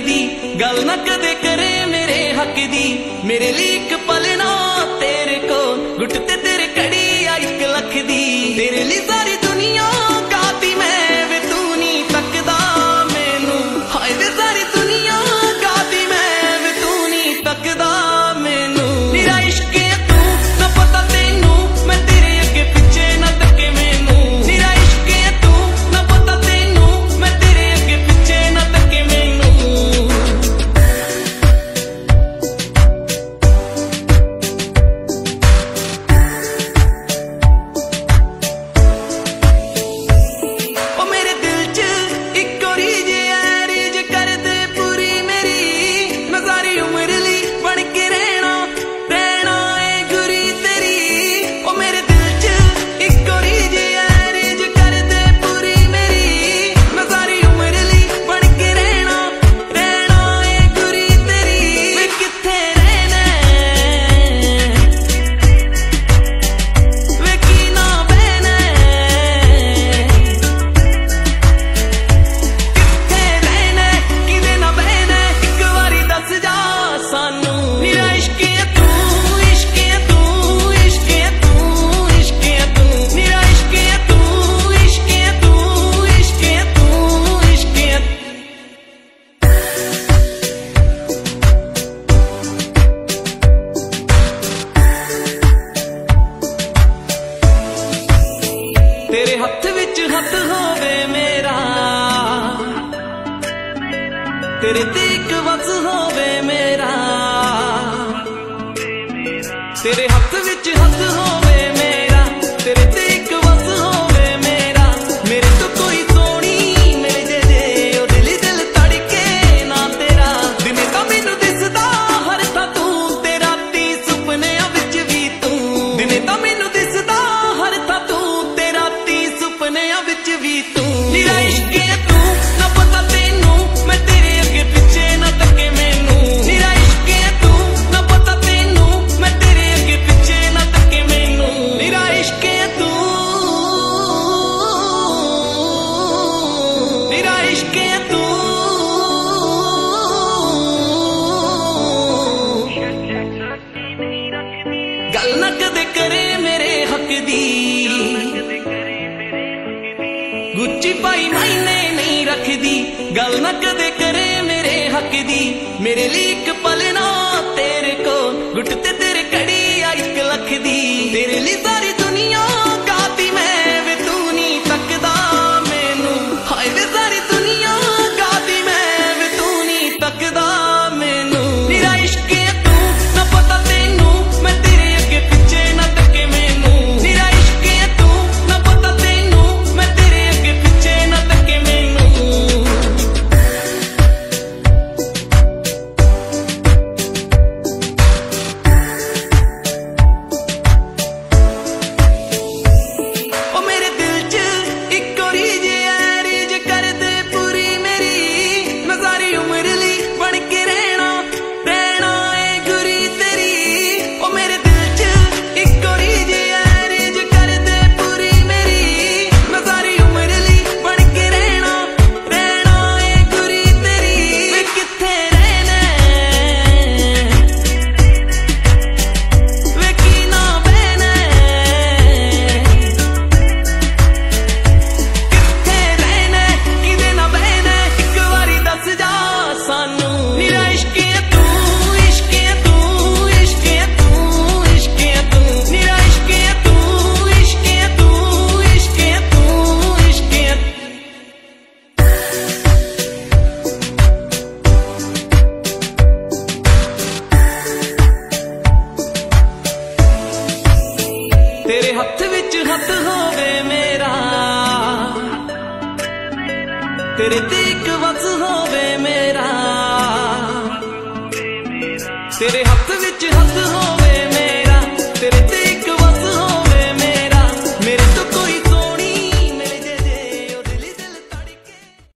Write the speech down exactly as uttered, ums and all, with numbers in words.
रखदी, गल ना कदे करे मेरे हक दी। मेरे लिए एक पल ना तेरे को गुट ते तेरे कड़ी आ एक लख दी। तेरे लिए सारी दुनिया गाती मैं वे तू नहीं तकदा मैनू। हाय वे सारी दुनिया गाती मैं वे तू नहीं तकदा मैनू। मेरा इश्क है तू ना पता तेनू, मैं तेरे अगे पिछे ना तके मैनू। मेरा इश्क है तू ना पता तेनू, मैं तेरे अगे पिछे ना तके मैनू। ओ मेरे दिल च एक और रीज है, रीज कर दे पूरी मेरी। मैं सारी उम्र ली बन के रहना, रहना है गुरी तेरी। ओ मेरे दिल च एक और रीज है, रीज कर दे पूरी मेरी। मैं सारी उम्र ली बन के रहना, रहना है गुरी तेरी। वे किथे रहना वे की ना बहना, किथे रहना किदे ना बहना, एक बारी दस जा सानू। मेरा इश्क है तू, इश्क है तू, इश्क है तू, इश्क है तू। मेरा इश्क है तू, इश्क है तू, इश्क है तू, इश्क है तेरे हथ विच हथ होवे मेरा, तेरे ते एक वस होवे मेरा। तेरे हथ विच हथ होवे मेरा, तेरे ते एक वस होवे मेरा। मेरे तो कोई सोनी मेरे जे जे ओ दिल दिल तड़के ना तेरा। दिने तां मैनू दिसदा हर था तू, ते राती सुपनियां विच भी तू। दिने तां मैनू दिसदा हर था तू, ते राती सुपनियां विच भी तू। मेरा इश्क है तू ना पता तेनू, मैं तेरे अगे पिछे ना तके मैनू। मेरा इश्क है तू ना पता तेनू, मैं तेरे अगे पिछे ना तके मैनू। मेरा इश्क है तू, मेरा इश्क है तू। गल ना कदे करे मेरे हक दी, गुच्ची पाई मायने नहीं रखदी। गल ना कदे करे मेरे हक दी। मेरे लिए एक पल ना तेरे को गुट ते तेरे कड़ी आ एक लख दी। तेरे लिए सारी दुनिया गाती मैं वे तू नहीं तकदा मैनू। हाय वे सारी दुनिया गाती मैं वे तू नहीं तकदा मैनू। मेरा इश्क है तू ना पता तेनू, मैं तेरे अगे पिछे ना तके मैनू। मेरा इश्क है तू ना पता तेनू, मैं तेरे अगे पिछे ना तके मैनू। ओ मेरे दिल च एक और रीज है, रीज कर दे पूरी मेरी। मैं सारी उम्र ली बन के रहना, रहना है गुरी तेरी। ओ मेरे दिल च एक और रीज है, रीज कर दे पूरी मेरी। मैं सारी उम्र ली बन के रहना, रहना है गुरी तेरी। वे किथे रहना वे की ना बहना, किथे रहना किदे ना बहना, एक बारी दस जा सानू। मेरा इश्क है तू, इश्क है तू, इश्क है तू, इश्क है तू। मेरा इश्क है तू, इश्क है तू, इश्क है तू, इश्क है तेरे हथ विच हथ होवे मेरा, तेरे ते एक वस होवे मेरा। तेरे हथ